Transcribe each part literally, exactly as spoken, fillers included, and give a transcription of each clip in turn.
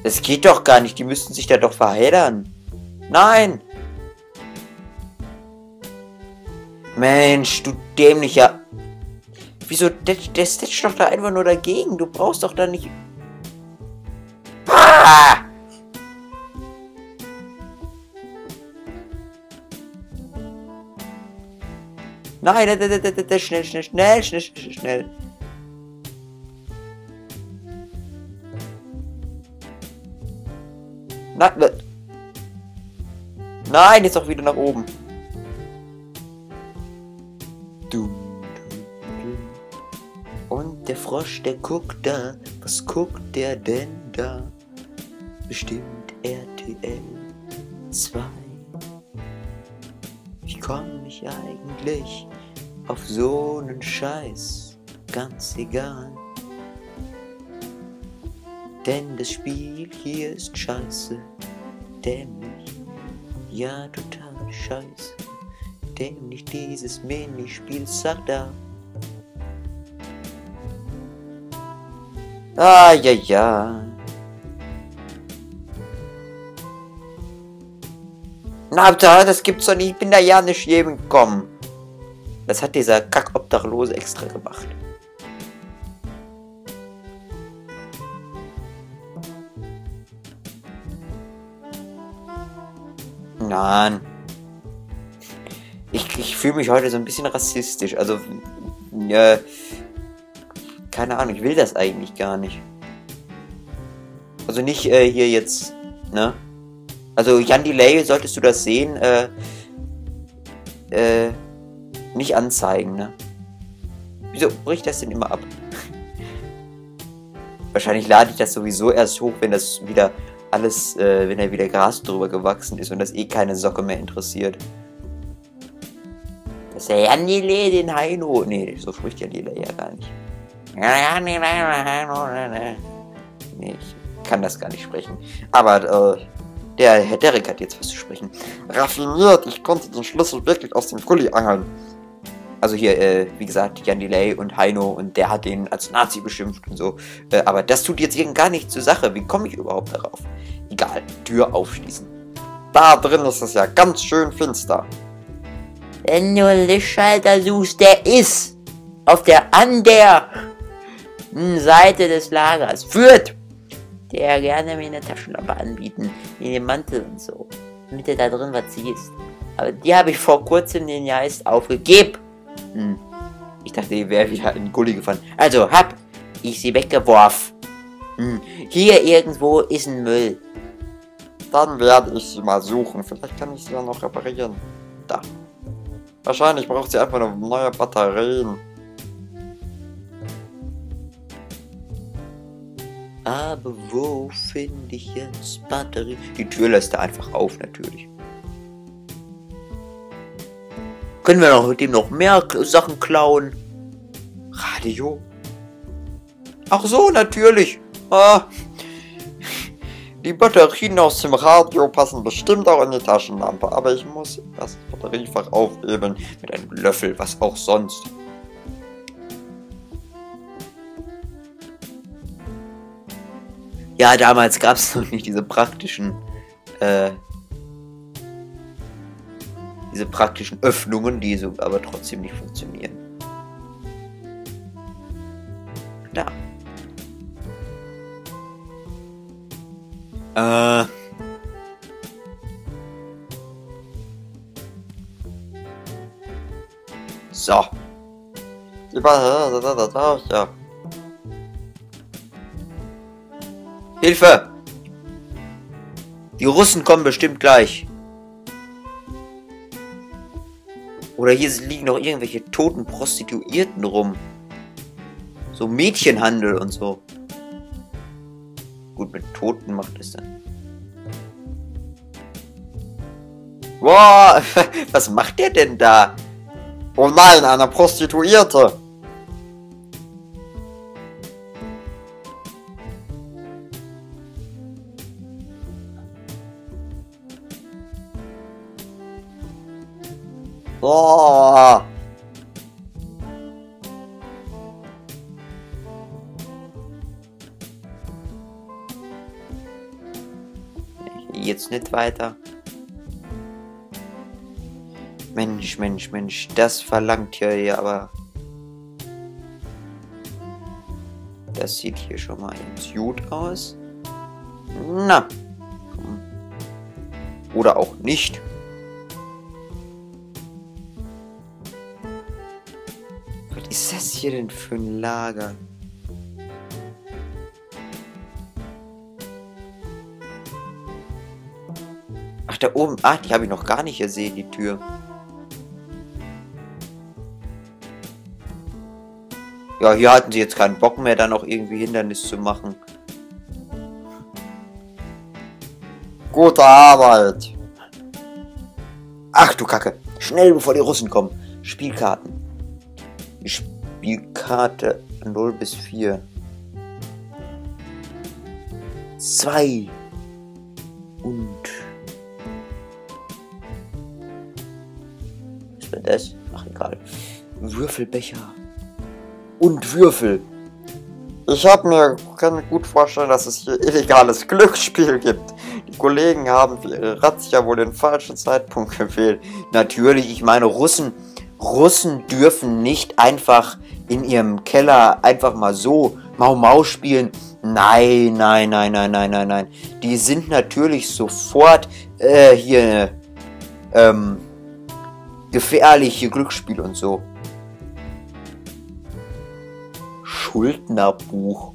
Das geht doch gar nicht. Die müssten sich da doch verheddern. Nein! Mensch, du dämlicher... Wieso? Der, der stitcht doch da einfach nur dagegen. Du brauchst doch da nicht... Ah! Nein, da, da, da, da, da, schnell, schnell, schnell, schnell, schnell, schnell. Nein, nein, jetzt auch wieder nach oben. Du. Und der Frosch, der guckt da. Was guckt der denn da? Bestimmt R T L zwei. Wie komme ich eigentlich auf so einen Scheiß? Ganz egal. Denn das Spiel hier ist scheiße. Dämlich. Ja, total scheiße. Dämlich dieses Minispiel, sagt da. Ah, ja, ja. Na, das gibt's doch nicht. Ich bin da ja nicht jedem gekommen. Das hat dieser Kack-Obdachlose extra gemacht. Nein. Ich, ich fühle mich heute so ein bisschen rassistisch. Also, äh, keine Ahnung, ich will das eigentlich gar nicht. Also nicht äh, hier jetzt, ne? Also Jan Delay, solltest du das sehen, äh, äh, nicht anzeigen, ne? Wieso bricht das denn immer ab? Wahrscheinlich lade ich das sowieso erst hoch, wenn das wieder alles, äh, wenn da wieder Gras drüber gewachsen ist und das eh keine Socke mehr interessiert. Das ist der Jan Delay, den Heino. Nee, so spricht Jan Delay ja gar nicht. Nee, ich kann das gar nicht sprechen. Aber, äh, der Herr Derek hat jetzt was zu sprechen. Raffiniert, ich konnte den Schlüssel wirklich aus dem Gully angeln. Also hier, äh, wie gesagt, Jan Delay und Heino und der hat den als Nazi beschimpft und so. Äh, aber das tut jetzt irgend gar nichts zur Sache. Wie komme ich überhaupt darauf? Egal, Tür aufschließen. Da drin ist es ja ganz schön finster. Wenn du einen Lichtschalter suchst, der ist auf der anderen Seite des Lagers führt, der gerne mir eine Taschenlampe anbieten, in den Mantel und so, damit er da drin was siehst. Aber die habe ich vor kurzem den Geist aufgegeben. Hm. Ich dachte, die wäre wieder in den Gully gefahren. Also hab ich sie weggeworfen. Hm. Hier irgendwo ist ein Müll. Dann werde ich sie mal suchen. Vielleicht kann ich sie ja noch reparieren. Da. Wahrscheinlich braucht sie einfach noch neue Batterien. Aber wo finde ich jetzt Batterie? Die Tür lässt er einfach auf, natürlich. Können wir noch mit dem noch mehr Sachen klauen? Radio? Ach so, natürlich. Ah. Die Batterien aus dem Radio passen bestimmt auch in die Taschenlampe. Aber ich muss das Batteriefach aufheben mit einem Löffel, was auch sonst. Ja, damals gab es noch nicht diese praktischen, äh, diese praktischen Öffnungen, die so aber trotzdem nicht funktionieren. Da. Äh. So. Ja. Hilfe! Die Russen kommen bestimmt gleich. Oder hier liegen noch irgendwelche toten Prostituierten rum. So Mädchenhandel und so. Gut, mit Toten macht es dann. Wow, was macht der denn da? Oh nein, eine Prostituierte. Oh. jetzt nicht weiter. Mensch, Mensch, Mensch, das verlangt hier ja aber... Das sieht hier schon mal ganz gut aus. Na. Oder auch nicht. Was ist das hier denn für ein Lager? Ach, da oben. Ah, die habe ich noch gar nicht gesehen, die Tür. Ja, hier hatten sie jetzt keinen Bock mehr, da noch irgendwie Hindernis zu machen. Gute Arbeit. Ach du Kacke. Schnell, bevor die Russen kommen. Spielkarten. Die Spielkarte null bis vier. zwei. Und... Was war das? Ach, egal. Würfelbecher. Und Würfel. Ich habe mir, kann mir gut vorstellen, dass es hier illegales Glücksspiel gibt. Die Kollegen haben für ihre Razzia wohl den falschen Zeitpunkt gewählt. Natürlich, ich meine, Russen, Russen dürfen nicht einfach in ihrem Keller einfach mal so Mau Mau spielen. Nein, nein, nein, nein, nein, nein, nein. Die sind natürlich sofort äh, hier ähm, gefährliche Glücksspiel und so. Schuldnerbuch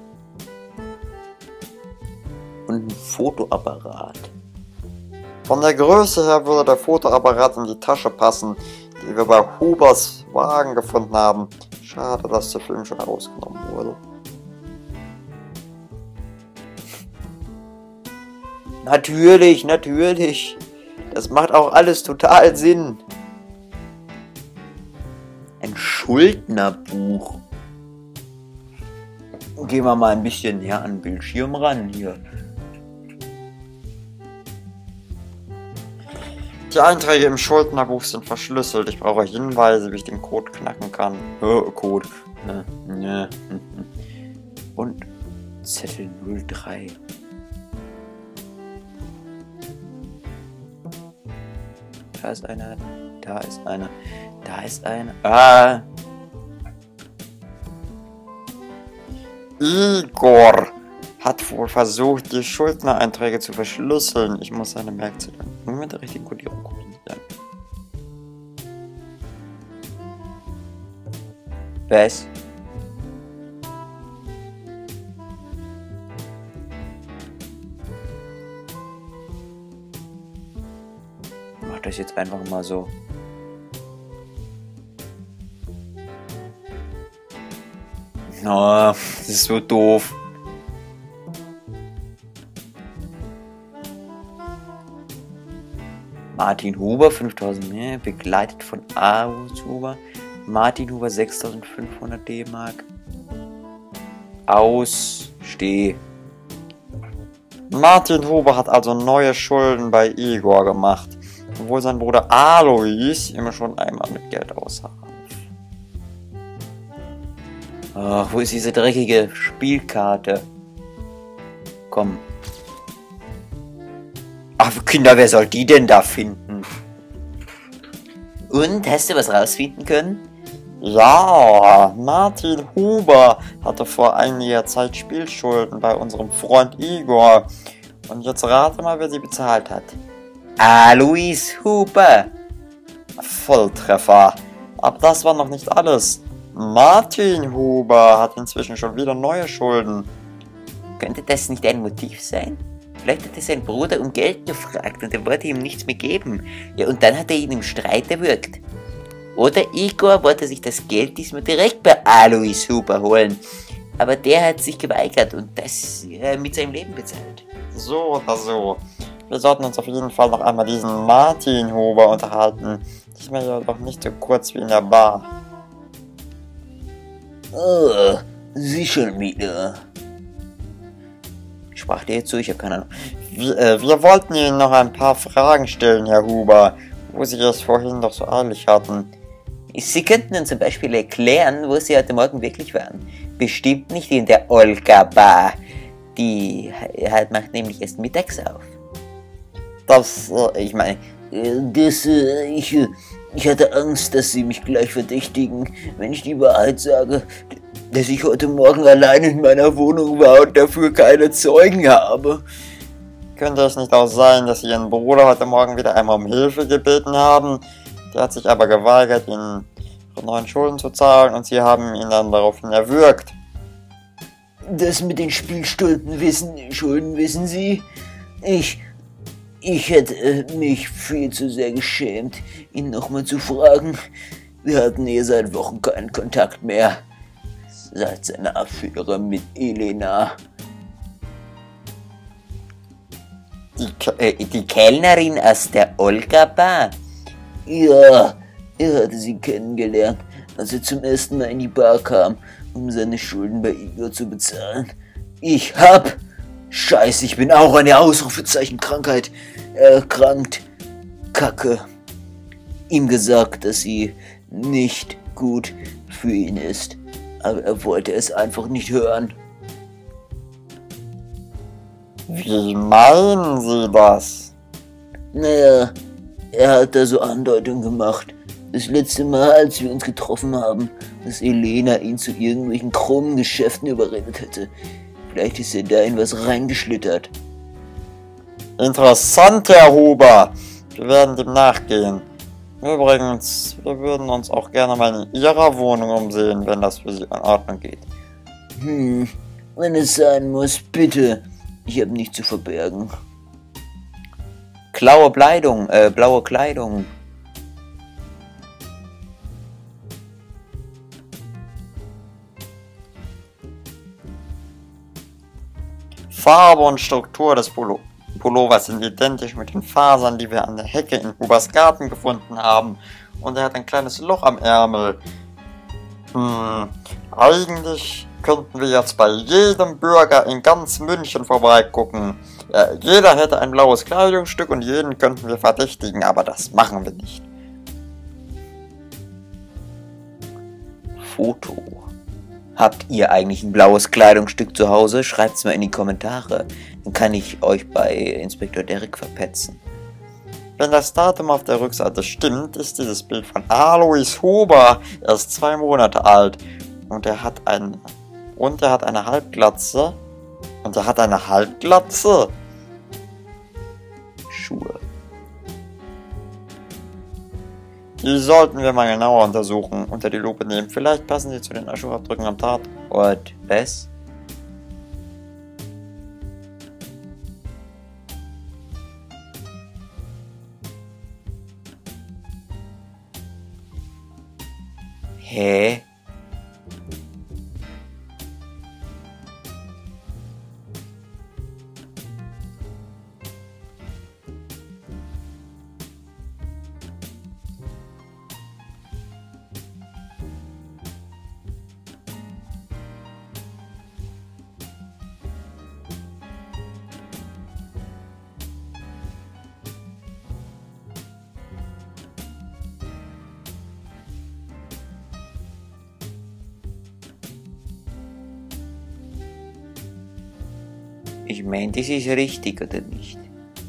und ein Fotoapparat. Von der Größe her würde der Fotoapparat in die Tasche passen, die wir bei Hubers Wagen gefunden haben. Schade, dass der Film schon herausgenommen wurde. Natürlich, natürlich. Das macht auch alles total Sinn. Ein Schuldnerbuch. Gehen wir mal ein bisschen näher an den Bildschirm ran hier. Die Einträge im Schuldnerbuch sind verschlüsselt. Ich brauche Hinweise, wie ich den Code knacken kann. Oh, Code. Und Zettel null drei. Da ist einer. Da ist einer. Da ist einer. Ah! Igor hat wohl versucht, die Schuldnereinträge zu verschlüsseln. Ich muss seine Merkzettel nur mit der richtigen Kodierung kombinieren. Was? Ich mach das jetzt einfach mal so. Oh, das ist so doof. Martin Huber, fünftausend mehr, begleitet von Aus Huber. Martin Huber, sechstausendfünfhundert D-Mark. Aussteh. Martin Huber hat also neue Schulden bei Igor gemacht, obwohl sein Bruder Alois immer schon einmal mit Geld aushalf. Ach, wo ist diese dreckige Spielkarte? Komm. Ach, Kinder, wer soll die denn da finden? Und, hast du was rausfinden können? Ja, Martin Huber hatte vor einiger Zeit Spielschulden bei unserem Freund Igor. Und jetzt rate mal, wer sie bezahlt hat. Alois Huber. Volltreffer. Aber das war noch nicht alles. Martin Huber hat inzwischen schon wieder neue Schulden. Könnte das nicht ein Motiv sein? Vielleicht hat er seinen Bruder um Geld gefragt und er wollte ihm nichts mehr geben. Ja, und dann hat er ihn im Streit erwürgt. Oder Igor wollte sich das Geld diesmal direkt bei Alois Huber holen. Aber der hat sich geweigert und das äh, mit seinem Leben bezahlt. So oder so. Wir sollten uns auf jeden Fall noch einmal diesen Martin Huber unterhalten. Diesmal ja doch nicht so kurz wie in der Bar. Oh, Sie schon wieder. Sprach der jetzt so? Ich habe keine Ahnung. Wir, äh, wir wollten Ihnen noch ein paar Fragen stellen, Herr Huber, wo Sie es vorhin doch so eilig hatten. Sie könnten uns zum Beispiel erklären, wo Sie heute Morgen wirklich waren. Bestimmt nicht in der Olga Bar. Die halt macht nämlich erst mittags auf. Das, äh, ich meine, Das, äh, ich, äh, ich hatte Angst, dass sie mich gleich verdächtigen, wenn ich die Wahrheit sage, dass ich heute Morgen allein in meiner Wohnung war und dafür keine Zeugen habe. könnte es nicht auch sein, dass Sie Ihren Bruder heute Morgen wieder einmal um Hilfe gebeten haben? Der hat sich aber geweigert, Ihnen Ihre neuen Schulden zu zahlen und Sie haben ihn dann daraufhin erwürgt. Das mit den Spielstunden wissen, Schulden wissen Sie? Ich, ich hätte äh, mich viel zu sehr geschämt, ihn nochmal zu fragen. Wir hatten eh seit Wochen keinen Kontakt mehr. Seit seiner Affäre mit Elena. Die, äh, die Kellnerin aus der Olga-Bar? Ja, er hatte sie kennengelernt, als er zum ersten Mal in die Bar kam, um seine Schulden bei Igor zu bezahlen. Ich hab, scheiße, ich bin auch eine Ausrufezeichen Krankheit, erkrankt, Kacke, ihm gesagt, dass sie nicht gut für ihn ist, aber er wollte es einfach nicht hören. Wie meinen Sie das? Naja, er hat da so Andeutungen gemacht. Das letzte Mal, als wir uns getroffen haben, dass Elena ihn zu irgendwelchen krummen Geschäften überredet hätte. Vielleicht ist er da in was reingeschlittert. Interessant, Herr Huber. Wir werden dem nachgehen. Übrigens, wir würden uns auch gerne mal in Ihrer Wohnung umsehen, wenn das für Sie in Ordnung geht. Hm, wenn es sein muss, bitte. Ich habe nichts zu verbergen. Blaue Kleidung, äh, blaue Kleidung. Farbe und Struktur des Pullo Pullovers sind identisch mit den Fasern, die wir an der Hecke in Hubers Garten gefunden haben. Und er hat ein kleines Loch am Ärmel. Hm, eigentlich könnten wir jetzt bei jedem Bürger in ganz München vorbeigucken. Ja, jeder hätte ein blaues Kleidungsstück und jeden könnten wir verdächtigen, aber das machen wir nicht. Foto. Habt ihr eigentlich ein blaues Kleidungsstück zu Hause? Schreibt's mal in die Kommentare. Dann kann ich euch bei Inspektor Derek verpetzen. Wenn das Datum auf der Rückseite stimmt, ist dieses Bild von Alois Huber. Er ist zwei Monate alt. Und er hat ein... Und er hat eine Halbglatze. Und er hat eine Halbglatze. Schuhe. Die sollten wir mal genauer untersuchen, unter die Lupe nehmen. Vielleicht passen sie zu den Schuhabdrücken am Tatort. Was? Hä? Ich meine, das ist richtig, oder nicht?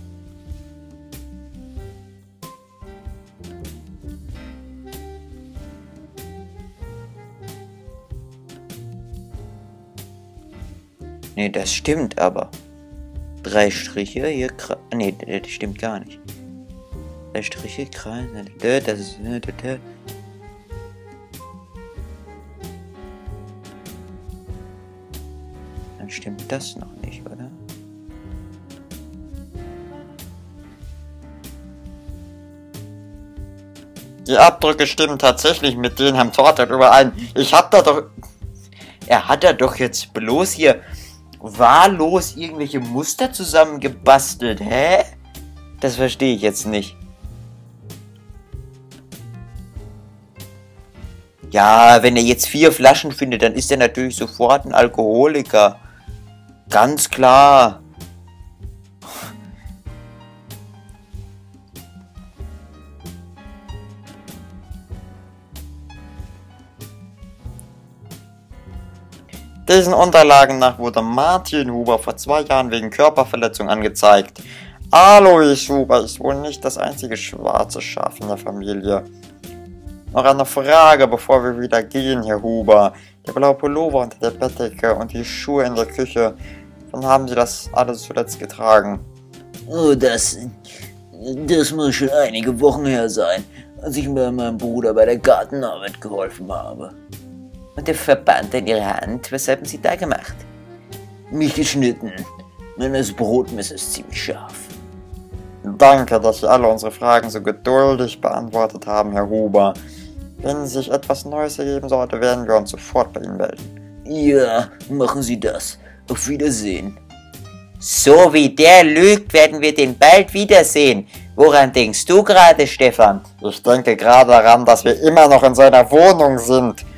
Ne, das stimmt aber. Drei Striche, hier, ne, das stimmt gar nicht. Drei Striche, Kreis, das ist... Dann stimmt das noch nicht, oder? Die Abdrücke stimmen tatsächlich mit denen am Tatort überein. Ich hab da doch... Er hat da doch jetzt bloß hier wahllos irgendwelche Muster zusammengebastelt, hä? Das verstehe ich jetzt nicht. Ja, wenn er jetzt vier Flaschen findet, dann ist er natürlich sofort ein Alkoholiker. Ganz klar. Diesen Unterlagen nach wurde Martin Huber vor zwei Jahren wegen Körperverletzung angezeigt. Alois Huber ist wohl nicht das einzige schwarze Schaf in der Familie. Noch eine Frage, bevor wir wieder gehen, Herr Huber. Der blaue Pullover unter der Bettdecke und die Schuhe in der Küche. Wann haben Sie das alles zuletzt getragen? Oh, das... Das muss schon einige Wochen her sein, als ich bei meinem Bruder bei der Gartenarbeit geholfen habe. Und der Verband in Ihrer Hand, was haben Sie da gemacht? Mich geschnitten. Meines Brotmesser ist ziemlich scharf. Danke, dass Sie alle unsere Fragen so geduldig beantwortet haben, Herr Huber. Wenn sich etwas Neues ergeben sollte, werden wir uns sofort bei Ihnen melden. Ja, machen Sie das. Auf Wiedersehen. So wie der lügt, werden wir den bald wiedersehen. Woran denkst du gerade, Stefan? Ich denke gerade daran, dass wir immer noch in seiner Wohnung sind.